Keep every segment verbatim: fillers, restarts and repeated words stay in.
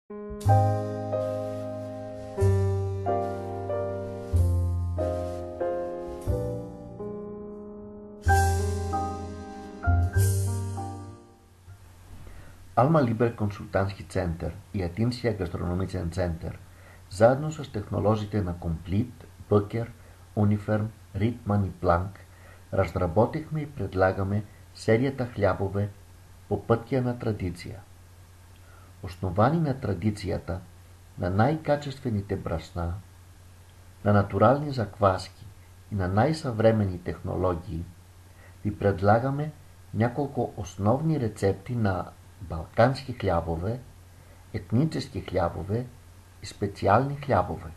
Alma Liber консултантски център и Атинския гастрономичен център, заедно с технолозите на Complete, Бъкер, Униферм, Ритман и Планк, разработихме и предлагаме серията хлябове по пътя на традиция. Основани на традицията, на най-качествените брашна, на натурални закваски и на най-съвременни технологии, ви предлагаме няколко основни рецепти на балкански хлябове, етнически хлябове и специални хлябове.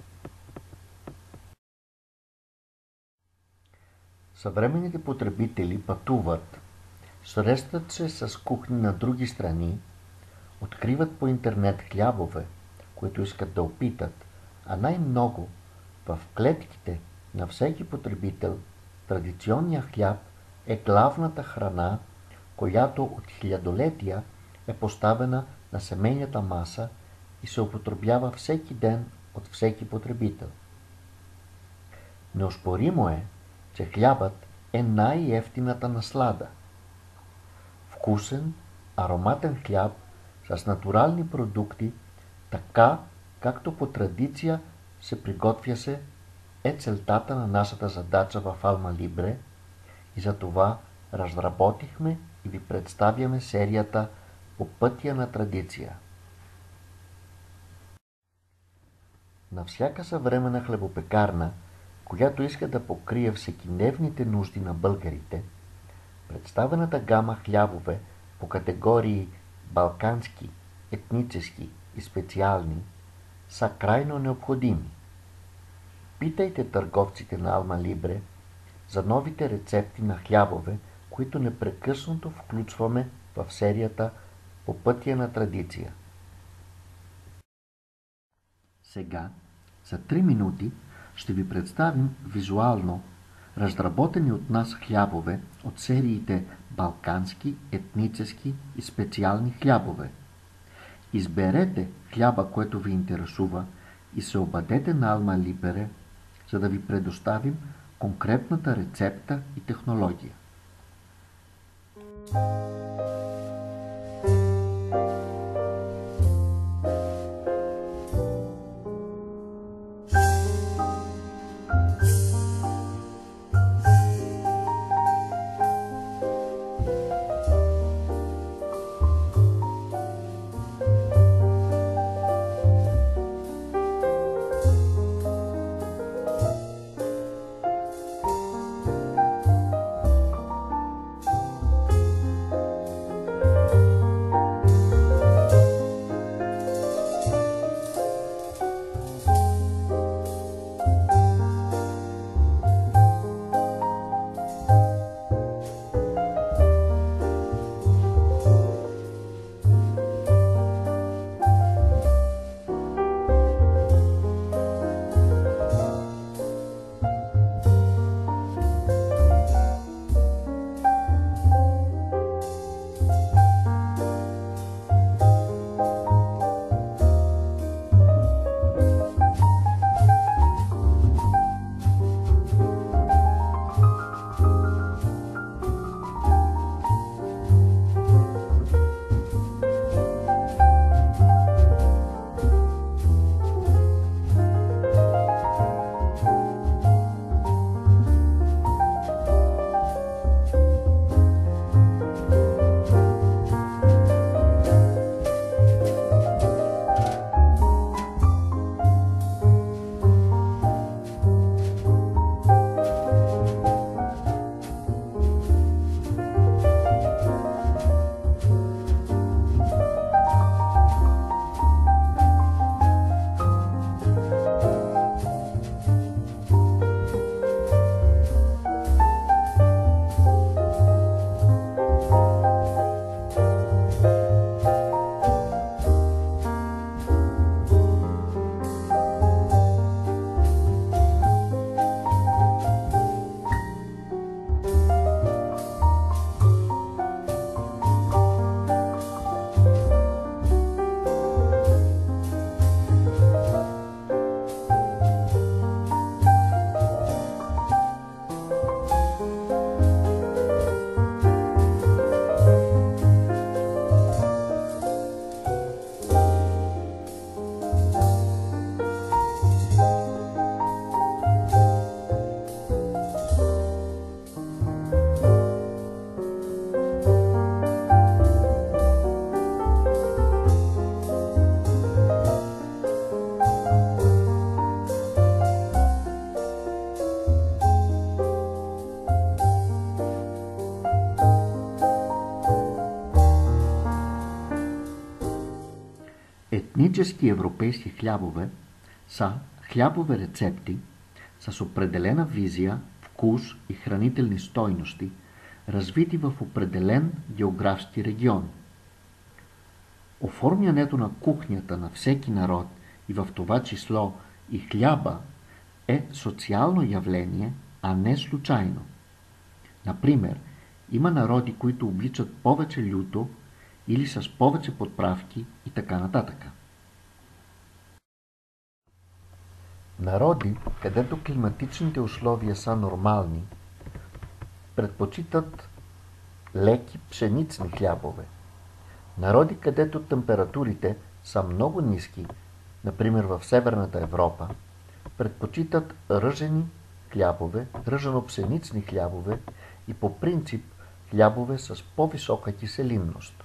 Съвременните потребители пътуват, срещат се с кухни на други страни, откриват по интернет хлябове, които искат да опитат, а най-много в клетките на всеки потребител традиционният хляб е главната храна, която от хилядолетия е поставена на семейната маса и се употребява всеки ден от всеки потребител. Неоспоримо е, че хлябът е най-евтината наслада. Вкусен, ароматен хляб с натурални продукти, така както по традиция се приготвя се, е целта на нашата задача в Alma Libre и за това разработихме и ви представяме серията по пътя на традиция. На всяка съвременна хлебопекарна, която иска да покрие всекидневните нужди на българите, представената гама хлябове по категории балкански, етнически и специални са крайно необходими. Питайте търговците на Alma Libre за новите рецепти на хлябове, които непрекъснато включваме в серията по пътя на традиция. Сега, за три минути, ще ви представим визуално разработени от нас хлябове от сериите балкански, етнически и специални хлябове. Изберете хляба, който ви интересува и се обадете на Alma Libre, за да ви предоставим конкретната рецепта и технология. Етнически европейски хлябове са хлябове рецепти с определена визия, вкус и хранителни стойности, развити в определен географски регион. Оформянето на кухнята на всеки народ и в това число и хляба е социално явление, а не случайно. Например, има народи, които обличат повече люто или с повече подправки и така нататък. Народи, където климатичните условия са нормални, предпочитат леки пшенични хлябове. Народи, където температурите са много ниски, например в Северната Европа, предпочитат ръжени хлябове, ръжено-пшенични хлябове и по принцип хлябове с по-висока киселинност.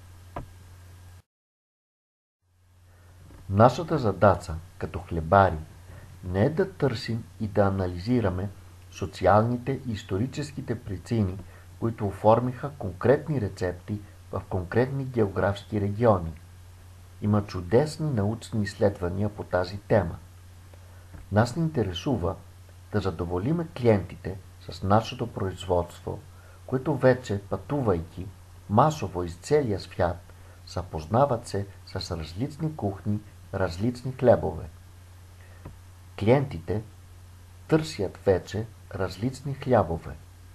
Нашата задача като хлебари не е да търсим и да анализираме социалните и историческите причини, които оформиха конкретни рецепти в конкретни географски региони. Има чудесни научни изследвания по тази тема. Нас ни интересува да задоволиме клиентите с нашето производство, които вече, пътувайки масово из целия свят, запознават се с различни кухни, различни хлебове. Клиентите търсят вече различни хлябове.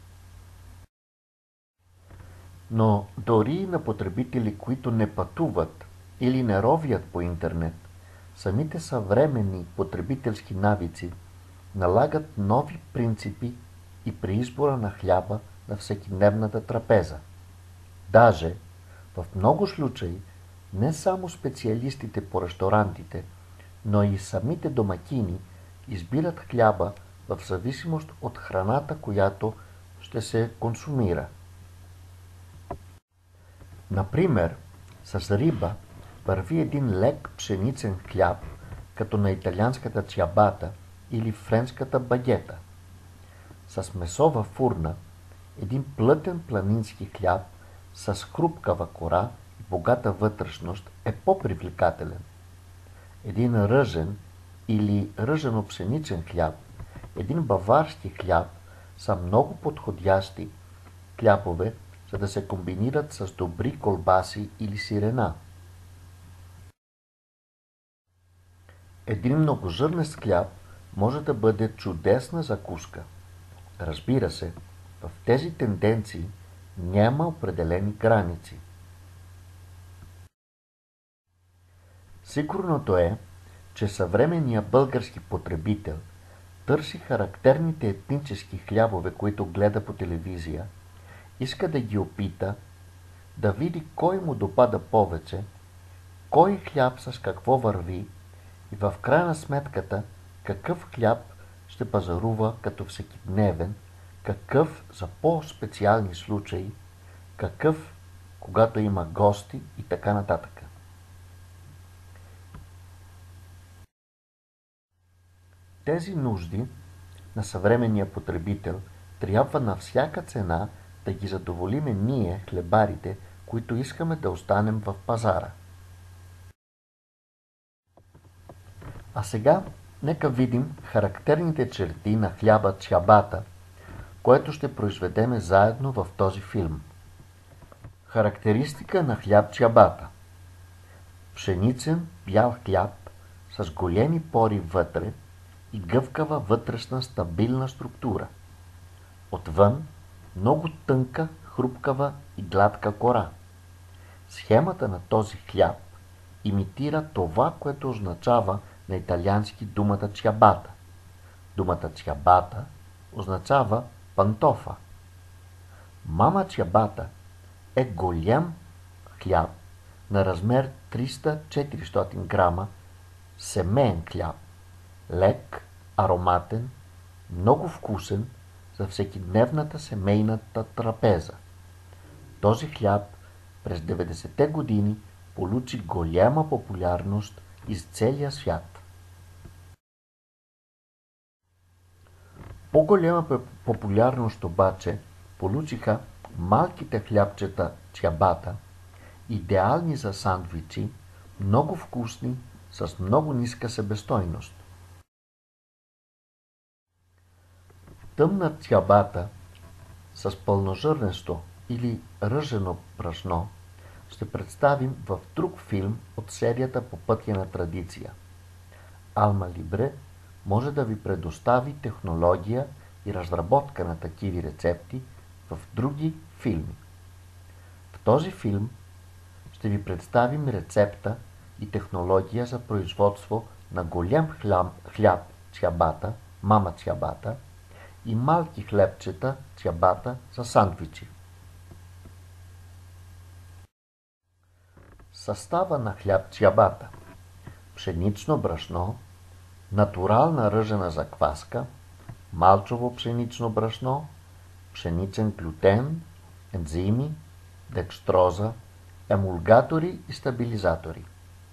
Но дори на потребители, които не пътуват или не ровят по интернет, самите съвременни потребителски навици налагат нови принципи и при избора на хляба на всекидневната трапеза. Даже в много случаи не само специалистите по ресторантите, но и самите домакини избират хляба в зависимост от храната, която ще се консумира. Например, с риба върви един лек пшеничен хляб, като на италианската чиабата или френската багета. С месо във фурна един плътен планински хляб с хрупкава кора и богата вътрешност е по-привлекателен. Един ръжен или ръжено-пшеничен хляб, един баварски хляб са много подходящи хлябове, за да се комбинират с добри колбаси или сирена. Един многожърнест хляб може да бъде чудесна закуска. Разбира се, в тези тенденции няма определени граници. Сигурното е, че съвременният български потребител търси характерните етнически хлябове, които гледа по телевизия, иска да ги опита, да види кой му допада повече, кой хляб с какво върви и в крайна сметката какъв хляб ще пазарува като всекидневен, какъв за по-специални случаи, какъв когато има гости и така нататък. Тези нужди на съвременния потребител трябва на всяка цена да ги задоволиме ние, хлебарите, които искаме да останем в пазара. А сега нека видим характерните черти на хляба чиабата, което ще произведеме заедно в този филм. Характеристика на хляб чиабата. Пшеницен бял хляб с големи пори вътре и гъвкава вътрешна стабилна структура. Отвън много тънка, хрупкава и гладка кора. Схемата на този хляб имитира това, което означава на италиански думата чиабата. Думата чиабата означава пантофа. Мама чиабата е голям хляб на размер триста до четиристотин грама, семеен хляб, лек, ароматен, много вкусен за всекидневната семейната трапеза. Този хляб през деветдесетте години получи голяма популярност из целия свят. По-голяма популярност обаче получиха малките хлябчета чиабата, идеални за сандвичи, много вкусни, с много ниска себестойност. Тъмна цябата с пълножърнесто или ръжено брашно ще представим в друг филм от серията По пътя на традиция. Алма Либре може да ви предостави технология и разработка на такива рецепти в други филми. В този филм ще ви представим рецепта и технология за производство на голям хляб, хляб цябата, мама цябата, и малки хлебчета цябата за сандвичи. Състава на хляб цябата: пшенично брашно, натурална ръжена закваска, малчово пшенично брашно, пшеничен глютен, ензими, декстроза, емулгатори и стабилизатори.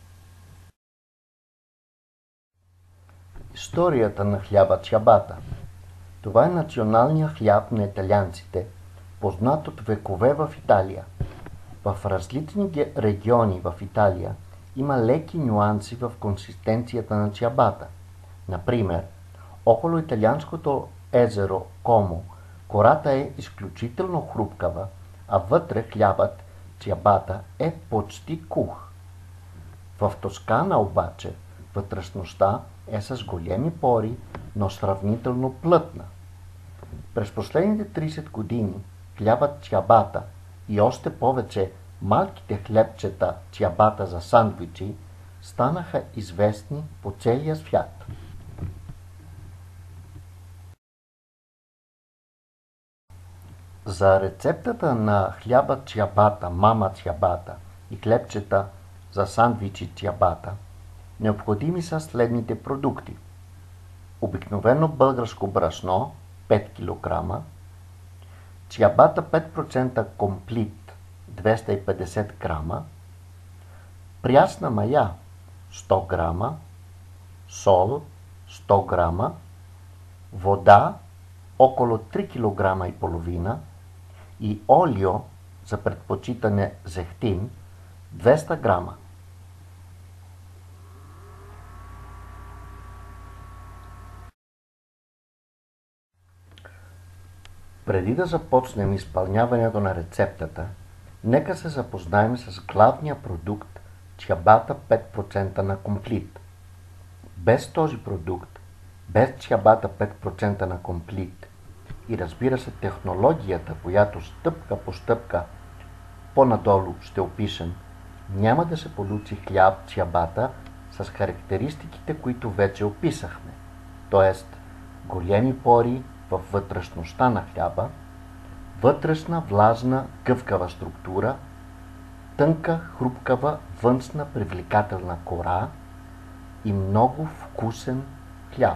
Историята на хляба цябата. Това е националният хляб на италианците, познат от векове в Италия. В различни региони в Италия има леки нюанси в консистенцията на цябата. Например, около италианското езеро Комо кората е изключително хрупкава, а вътре хлябът цябата е почти кух. В Тоскана обаче вътрешността е с големи пори, но сравнително плътна. През последните тридесет години хлябът цябата и още повече малките хлебчета цябата за сандвичи станаха известни по целия свят. За рецептата на хляба цябата, мама цябата и хлебчета за сандвичи цябата необходими са следните продукти: обикновено българско брашно пет килограма, цябата пет процента комплит двеста и петдесет грама, прясна мая сто грама, сол сто грама, вода около три килограма и половина и олио за предпочитане зехтин двеста грама. Преди да започнем изпълняването на рецептата, нека се запознаем с главния продукт цябата пет процента на комплит. Без този продукт, без цябата пет процента на комплит и разбира се технологията, която стъпка по стъпка по-надолу ще опишем, няма да се получи хляб цябата с характеристиките, които вече описахме, т.е. големи пори във вътрешността на хляба, вътрешна влажна гъвкава структура, тънка хрупкава външна привлекателна кора и много вкусен хляб.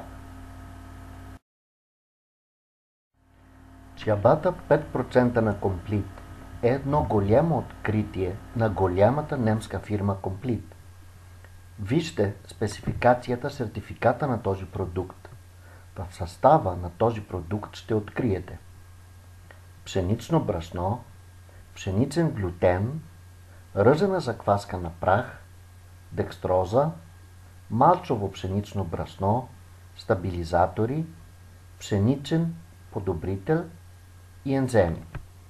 Цябата пет процента на комплит е едно голямо откритие на голямата немска фирма Комплит. Вижте спецификацията, сертификата на този продукт. В състава на този продукт ще откриете пшенично брашно, пшеничен глютен, ръжена закваска на прах, декстроза, малчово пшенично брашно, стабилизатори, пшеничен подобрител и енземи.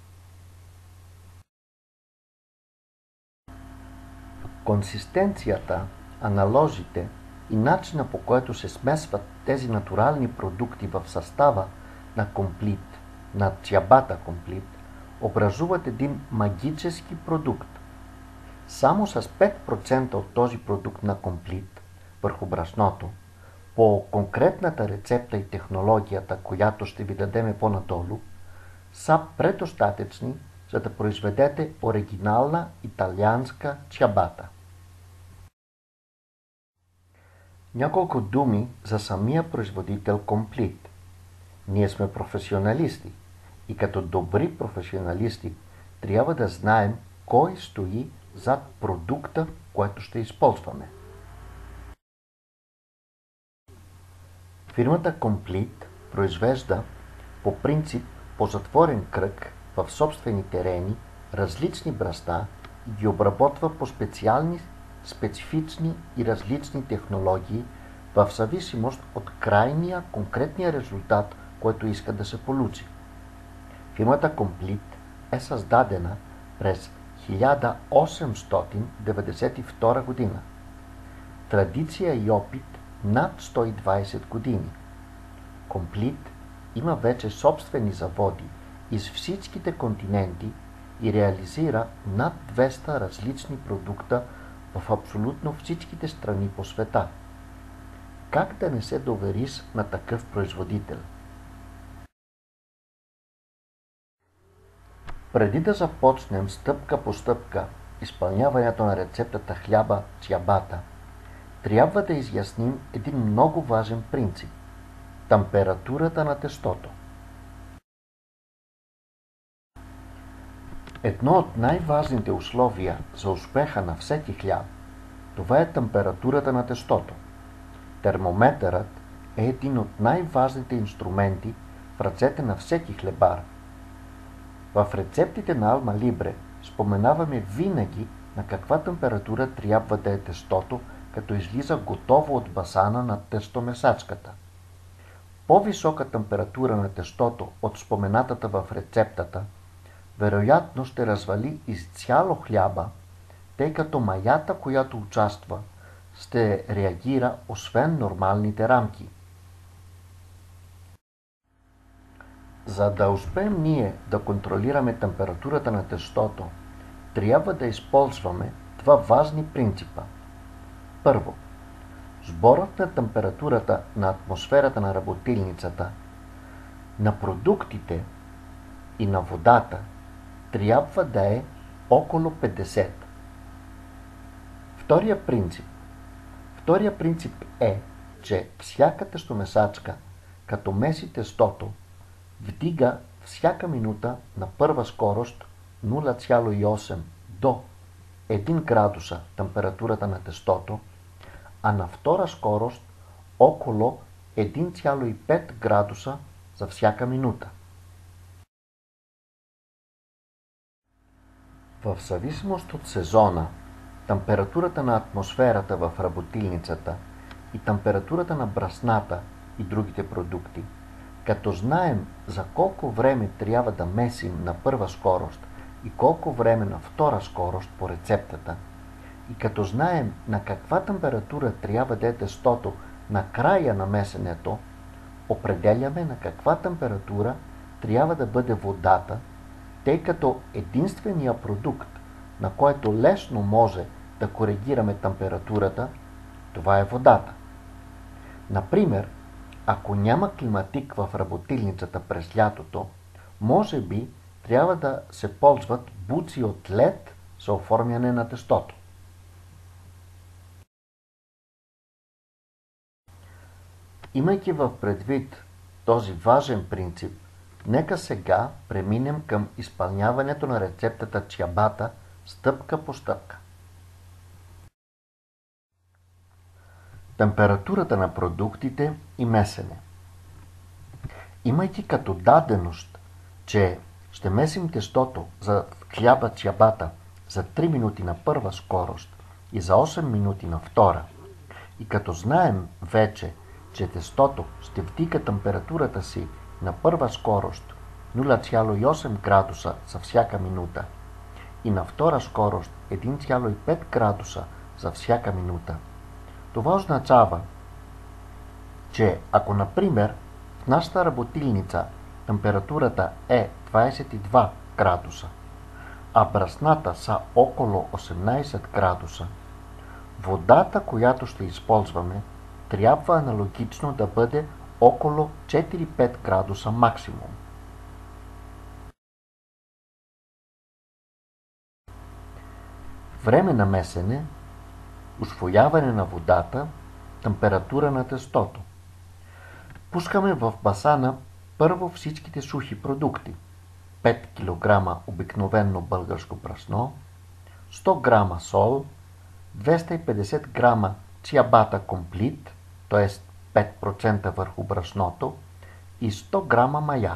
Консистенцията, аналозите и начина, по който се смесват тези натурални продукти в състава на комплит, на цябата комплит, образуват един магически продукт. Само с пет процента от този продукт на комплит върху брашното, по конкретната рецепта и технологията, която ще ви дадем по-надолу, са предостатъчни, за да произведете оригинална италианска цябата. Няколко думи за самия производител Комплит. Ние сме професионалисти и като добри професионалисти трябва да знаем кой стои зад продукта, който ще използваме. Фирмата Комплит произвежда по принцип по затворен кръг в собствени терени различни брашна и ги обработва по специални специфични и различни технологии в зависимост от крайния конкретния резултат, който иска да се получи. Фирмата Комплит е създадена през хиляда осемстотин деветдесет и втора година. Традиция и опит над сто и двадесет години. Комплит има вече собствени заводи из всичките континенти и реализира над двеста различни продукта в абсолютно всичките страни по света. Как да не се довериш на такъв производител? Преди да започнем стъпка по стъпка изпълняването на рецептата хляба чиабата, трябва да изясним един много важен принцип – температурата на тестото. Едно от най-важните условия за успеха на всеки хляб, това е температурата на тестото. Термометърът е един от най-важните инструменти в ръцете на всеки хлебар. В рецептите на Алма Либре споменаваме винаги на каква температура трябва да е тестото, като излиза готово от басана на тестомесачката. По-висока температура на тестото от споменатата в рецептата вероятно ще развали изцяло хляба, тъй като маята, която участва, ще реагира освен нормалните рамки. За да успеем ние да контролираме температурата на тестото, трябва да използваме два важни принципа. Първо, сборът на температурата на атмосферата на работилницата, на продуктите и на водата трябва да е около петдесет. Втория принцип. Втория принцип е, че всяка тестомесачка, като меси тестото, вдига всяка минута на първа скорост нула цяло и осем до един градуса температурата на тестото, а на втора скорост около един цяло и пет градуса за всяка минута. В зависимост от сезона, температурата на атмосферата в работилницата и температурата на брашната и другите продукти, като знаем за колко време трябва да месим на първа скорост и колко време на втора скорост по рецептата, и като знаем на каква температура трябва да е тестото на края на месенето, определяме на каква температура трябва да бъде водата, тъй като единственият продукт, на който лесно може да коригираме температурата, това е водата. Например, ако няма климатик в работилницата през лятото, може би трябва да се ползват буци от лед за оформяне на тестото. Имайки в предвид този важен принцип, нека сега преминем към изпълняването на рецептата чиабата стъпка по стъпка. Температурата на продуктите и месене. Имайки като даденост, че ще месим тестото за хляба чиабата за три минути на първа скорост и за осем минути на втора, и като знаем вече, че тестото ще вдига температурата си на първа скорост нула цяло и осем градуса за всяка минута и на втора скорост един цяло и пет градуса за всяка минута, това означава, че ако, например, в нашата работилница температурата е двадесет и два градуса, а брашната са около осемнадесет градуса, водата, която ще използваме, трябва аналогично да бъде около четири до пет градуса максимум. Време на месене, усвояване на водата, температура на тестото. Пускаме в басана първо всичките сухи продукти. пет килограма обикновено българско брашно, сто грама сол, двеста и петдесет грама чиабата комплит, т.е. пет процента върху брашното, и сто грама мая.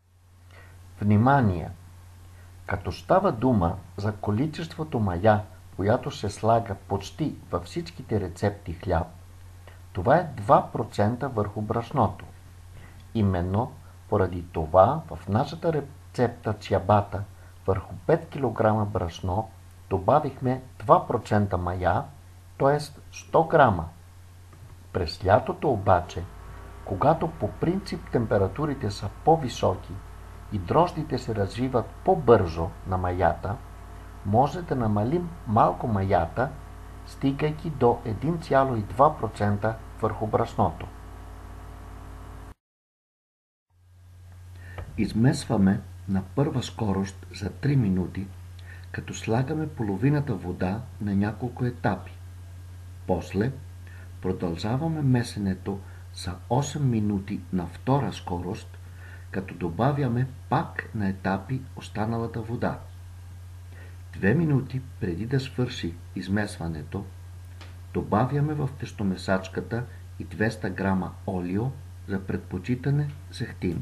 Внимание! Като става дума за количеството мая която се слага почти във всичките рецепти хляб, това е два процента върху брашното. Именно поради това в нашата рецепта ciabatta върху пет килограма брашно добавихме два процента мая, т.е. сто грама. През лятото обаче, когато по принцип температурите са по-високи и дрождите се развиват по-бързо на маята, може да намалим малко маята, стигайки до един цяло и две процента върху брашното. Измесваме на първа скорост за три минути, като слагаме половината вода на няколко етапи. После продължаваме месенето за осем минути на втора скорост, като добавяме пак на етапи останалата вода. Две минути преди да свърши измесването, добавяме в тестомесачката и двеста грама олио, за предпочитане зехтин.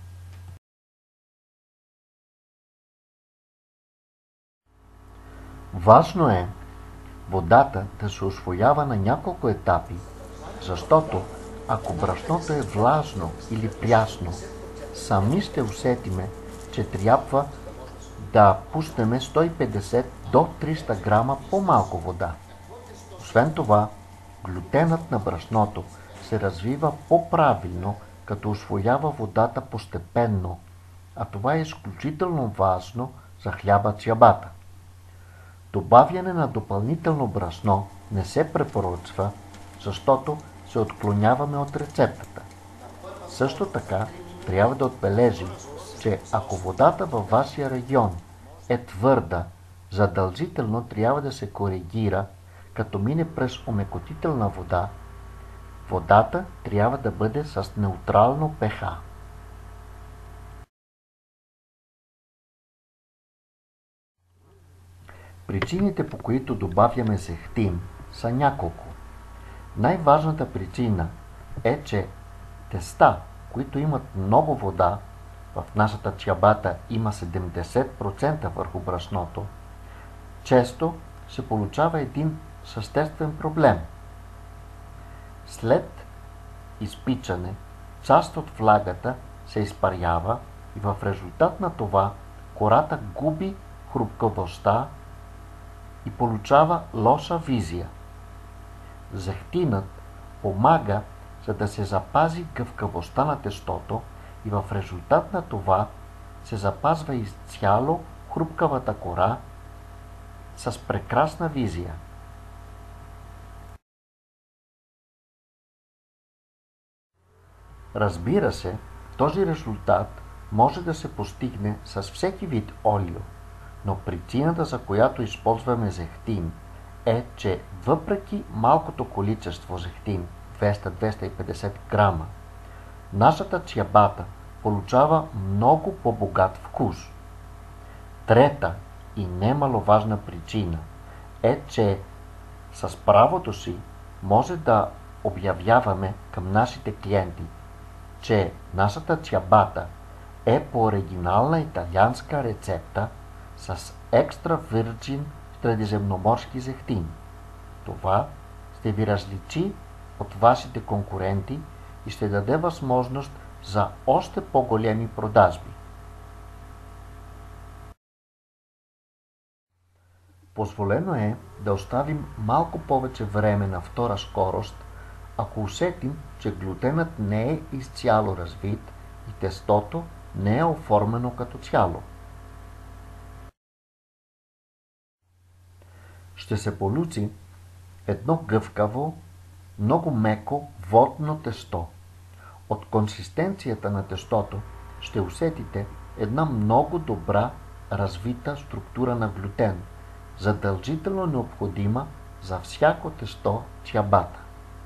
Важно е водата да се усвоява на няколко етапи, защото ако брашното е влажно или прясно, сами ще усетиме, че трябва да пуснем сто и петдесет до триста грама по-малко вода. Освен това, глютенът на брашното се развива по-правилно, като усвоява водата постепенно, а това е изключително важно за хляба ciabatta. Добавяне на допълнително брашно не се препоръчва, защото се отклоняваме от рецептата. Също така трябва да отбележим, че ако водата във вашия регион е твърда, задължително трябва да се коригира, като мине през омекотителна вода. Водата трябва да бъде с неутрално pH. Причините, по които добавяме зехтин, са няколко. Най-важната причина е, че теста, които имат много вода, в нашата ciabatta има седемдесет процента върху брашното, често се получава един съществен проблем. След изпичане, част от влагата се изпарява и в резултат на това кората губи хрупкавостта и получава лоша визия. Зехтинът помага, за да се запази гъвкавостта на тестото и в резултат на това се запазва изцяло хрупкавата кора с прекрасна визия. Разбира се, този резултат може да се постигне с всеки вид олио, но причината, за която използваме зехтин, е, че въпреки малкото количество зехтин, двеста до двеста и петдесет грама, нашата ciabatta получава много по-богат вкус. Трета и немаловажна причина е, че с правото си може да обявяваме към нашите клиенти, че нашата ciabatta е по оригинална италианска рецепта с екстра вирджин средиземноморски зехтин. Това ще ви различи от вашите конкуренти и ще даде възможност за още по-големи продажби. Позволено е да оставим малко повече време на втора скорост, ако усетим, че глютенът не е изцяло развит и тестото не е оформено като цяло. Ще се получи едно гъвкаво, много меко водно тесто. От консистенцията на тестото ще усетите една много добра развита структура на глютен, задължително необходима за всяко тесто ciabatta.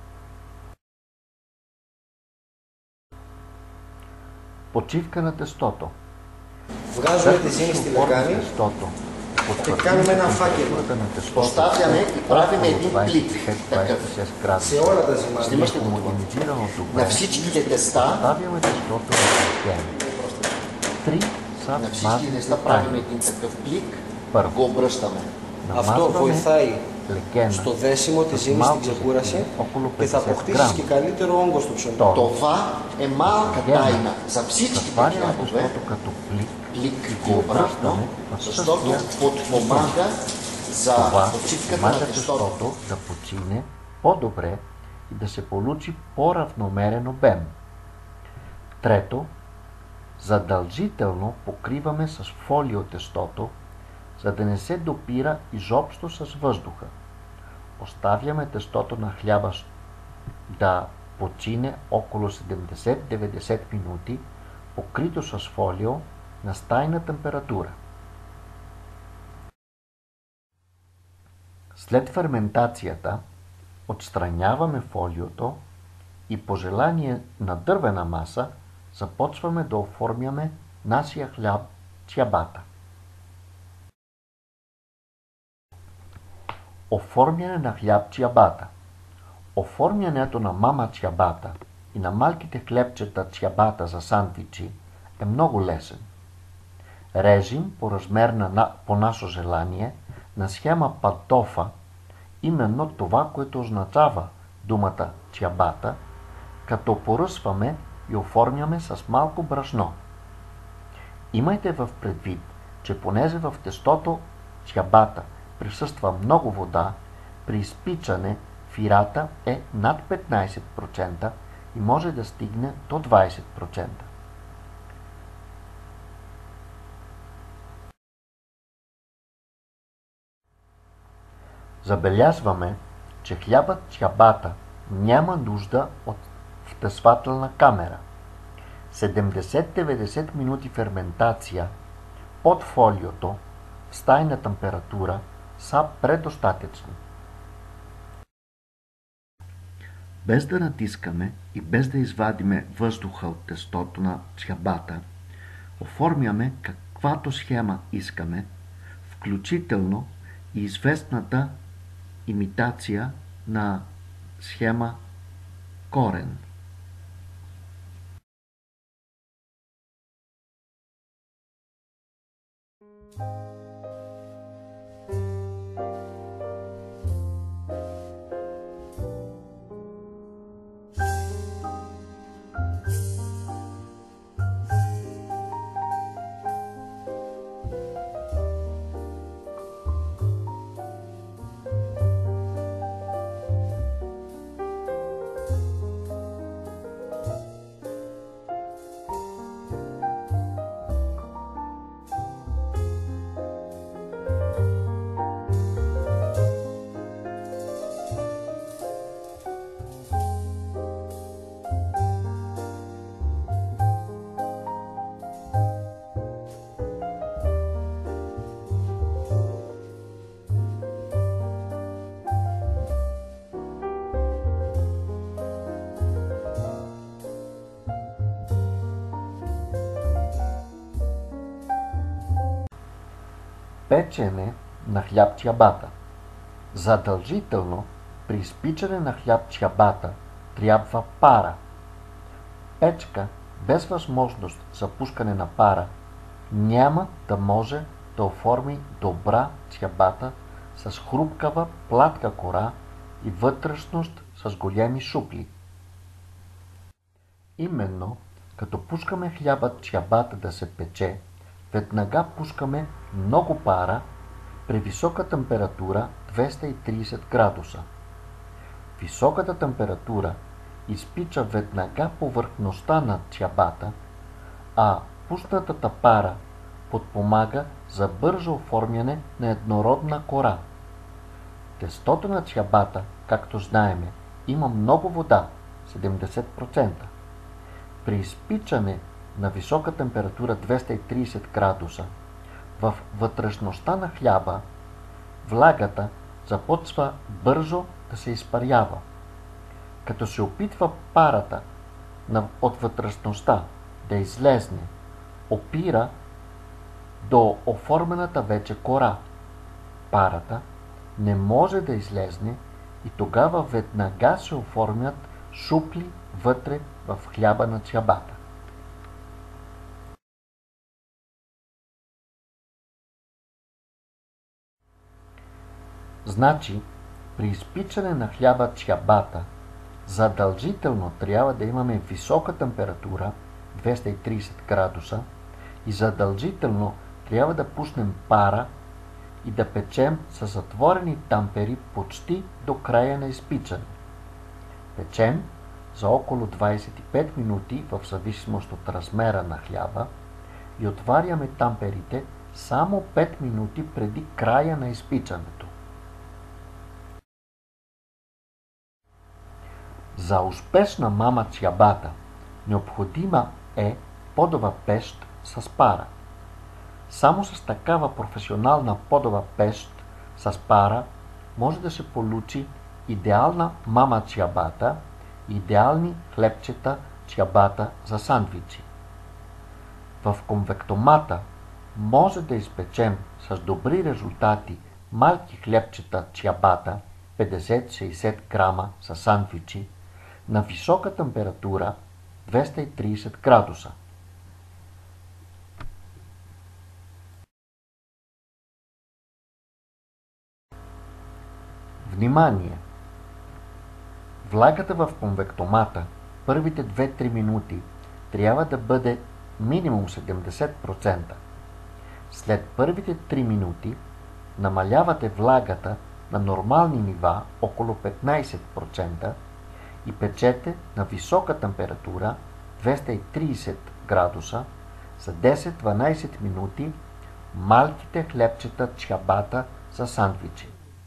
Почивка на тестото. Βγάζουμε τις ίνες στη λεκάνη, και κάνουμε ένα φάκελο. Поставяме и правим един плик, такъв, σε όλα τα ζυμαρδία, на всичките теста, на всички теста правим един такъв плик, го обръщаме. Αυτό βοηθάει στο δέσιμο, τη ζύμη, στην ξεκούραση και θα αποκτήσεις και καλύτερο όγκο στο ψωμί. Това е малка тайна за всичките хлябове, плик и обратно, защото подпомага за почивката на тестото да почине по-добре и да се получи по-равномерен обем. Трето, задължително покриваме с фолио тестото, за да не се допира изобщо с въздуха. Оставяме тестото на хляба да почине около седемдесет до деветдесет минути, покрито с фолио на стайна температура. След ферментацията отстраняваме фолиото и по желание на дървена маса започваме да оформяме нашия хляб чиабата. Оформяне на хляб чиабата. Оформянето на мама чиабата и на малките хлебчета чиабата за сандвичи е много лесен. Режим по размер на, по наше желание на схема пантофа, именно това, което означава думата чиабата, като поръсваме и оформяме с малко брашно. Имайте в предвид, че понеже в тестото чиабата присъства много вода, при изпичане фирата е над петнайсет процента и може да стигне до двайсет процента. Забелязваме, че хлябът чиабата няма нужда от втесвателна камера. седемдесет до деветдесет минути ферментация под фолиото в стайна температура са предостатъчни. Без да натискаме и без да извадиме въздуха от тестото на чиабата, оформяме каквато схема искаме, включително и известната имитация на схема корен. Печене на хляб чиабата. Задължително при изпичане на хляб чиабата трябва пара. Печка без възможност за пускане на пара няма да може да оформи добра чиабата с хрупкава платка кора и вътрешност с големи шупли. Именно като пускаме хлябът чиабата да се пече, веднага пускаме много пара при висока температура двеста и трийсет градуса. Високата температура изпича веднага повърхността на чиабата, а пуснатата пара подпомага за бързо оформяне на еднородна кора. Тестото на чиабата, както знаеме, има много вода, седемдесет процента. При изпичане на висока температура двеста и трийсет градуса в вътрешността на хляба влагата започва бързо да се изпарява. Като се опитва парата от вътрешността да излезне, опира до оформената вече кора. Парата не може да излезне и тогава веднага се оформят шупли вътре в хляба на чиабата. Значи, при изпичане на хляба чиабата, задължително трябва да имаме висока температура, двеста и тридесет градуса, и задължително трябва да пуснем пара и да печем с затворени тампери почти до края на изпичане. Печем за около двадесет и пет минути в зависимост от размера на хляба и отваряме тамперите само пет минути преди края на изпичането. За успешна мама чиабата необходима е подова пещ с пара. Само с такава професионална подова пещ с пара може да се получи идеална мама чиабата, идеални хлебчета чиабата за сандвичи. В конвектомата може да изпечем с добри резултати малки хлебчета чиабата, петдесет до шейсет грама за сандвичи, на висока температура двеста и тридесет градуса. Внимание! Влагата в конвектомата първите две-три минути трябва да бъде минимум седемдесет процента. След първите три минути намалявате влагата на нормални нива около петнадесет процента и печете на висока температура двеста и тридесет градуса за десет-дванадесет минути малките хлебчета чиабата за сандвичи.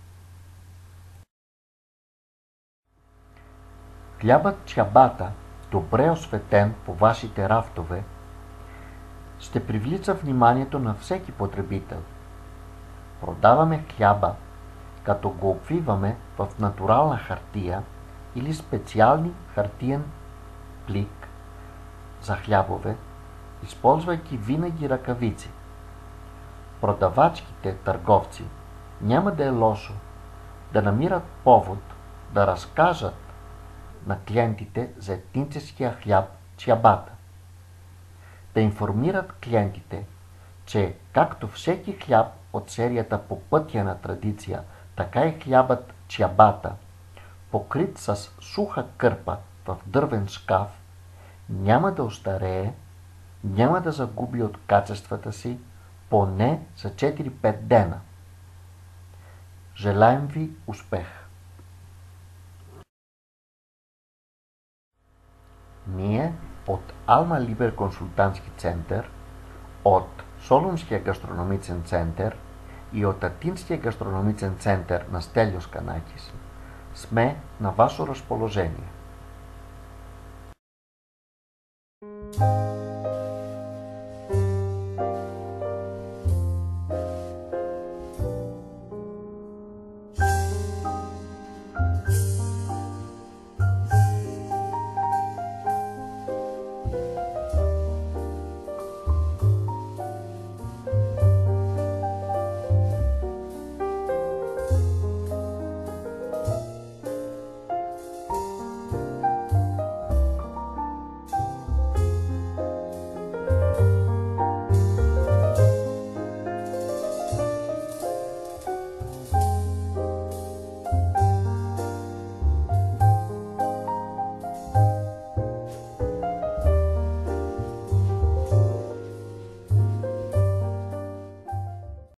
Хлябът чиабата, добре осветен по вашите рафтове, ще привлича вниманието на всеки потребител. Продаваме хляба, като го обвиваме в натурална хартия или специални хартиен плик за хлябове, използвайки винаги ръкавици. Продавачките търговци няма да е лошо да намират повод да разкажат на клиентите за етническия хляб чиабата. Да информират клиентите, че както всеки хляб от серията по пътя на традиция, така и хлябът чиабата, покрит с суха кърпа в дървен шкаф, няма да остарее, няма да загуби от качествата си поне за четири-пет дена. Желаем ви успех! Ние от Алма Либер консултантски център, от Солунския гастрономичен център и от Атинския гастрономичен център на Стелиос Канакис сме на ваше разположение.